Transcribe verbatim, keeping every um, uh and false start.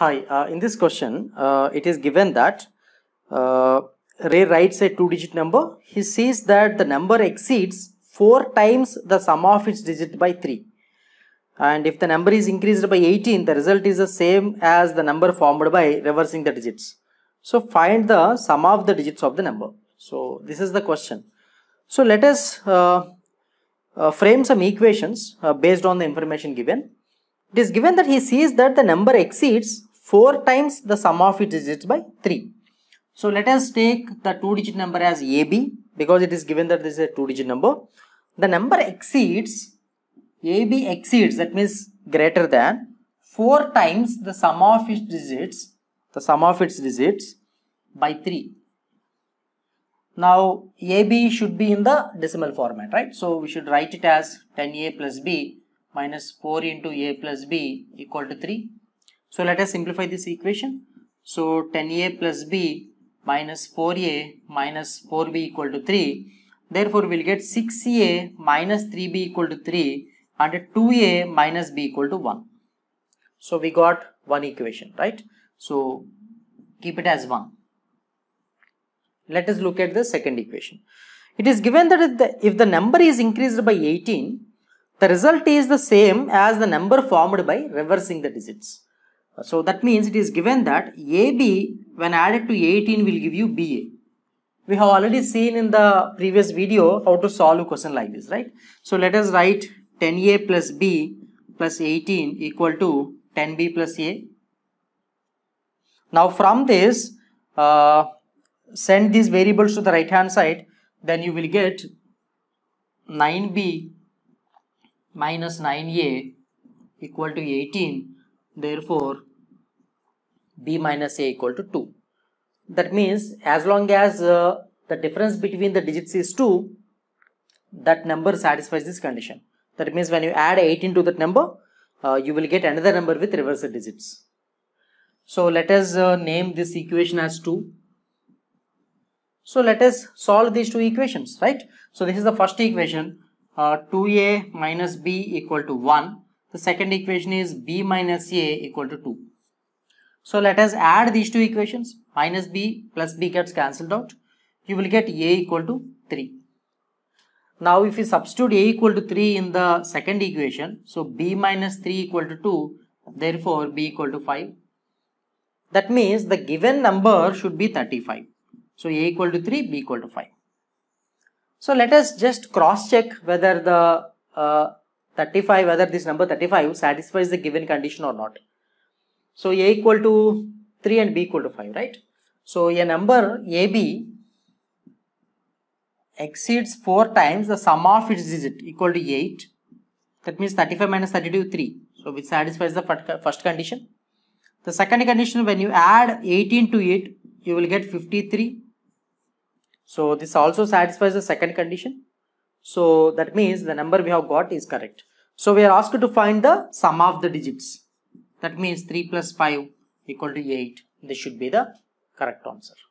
Hi, uh, in this question, uh, it is given that uh, Ray writes a two-digit number. He sees that the number exceeds four times the sum of its digits by three. And if the number is increased by eighteen, the result is the same as the number formed by reversing the digits. So find the sum of the digits of the number. So this is the question. So let us uh, uh, frame some equations uh, based on the information given. It is given that he sees that the number exceeds four times the sum of its digits by three. So let us take the two digit number as A B, because it is given that this is a two digit number. The number exceeds, A B exceeds, that means greater than four times the sum of its digits, the sum of its digits by three. Now A B should be in the decimal format, right? So we should write it as ten A plus B minus four into A plus B equal to three. So let us simplify this equation. So ten A plus B minus four A minus four B equal to three. Therefore we will get six A minus three B equal to three and two A minus B equal to one. So we got one equation, right? So keep it as one. Let us look at the second equation. It is given that if the, if the number is increased by eighteen, the result is the same as the number formed by reversing the digits. So that means it is given that A B when added to eighteen will give you B A. We have already seen in the previous video how to solve a question like this, right? So let us write ten A plus B plus eighteen equal to ten B plus A. Now from this, uh, send these variables to the right hand side, then you will get nine B minus nine A equal to eighteen. Therefore B minus A equal to two. That means as long as uh, the difference between the digits is two, that number satisfies this condition. That means when you add eighteen to that number, uh, you will get another number with reversed digits. So let us uh, name this equation as two. So let us solve these two equations, right? So this is the first equation, uh, two A minus B equal to one. The second equation is B minus A equal to two. So let us add these two equations. Minus B plus B gets cancelled out. You will get A equal to three. Now if you substitute A equal to three in the second equation, so B minus three equal to two, therefore B equal to five. That means the given number should be thirty-five. So A equal to three, B equal to five. So let us just cross check whether the uh, thirty-five, whether this number thirty-five satisfies the given condition or not. So A equal to three and B equal to five, right? So a number A B exceeds four times the sum of its digit equal to eight. That means thirty-five minus thirty-two, three. So which satisfies the first condition. The second condition, when you add eighteen to it, you will get fifty-three. So this also satisfies the second condition. So that means the number we have got is correct. So we are asked to find the sum of the digits. That means three plus five equal to eight. This should be the correct answer.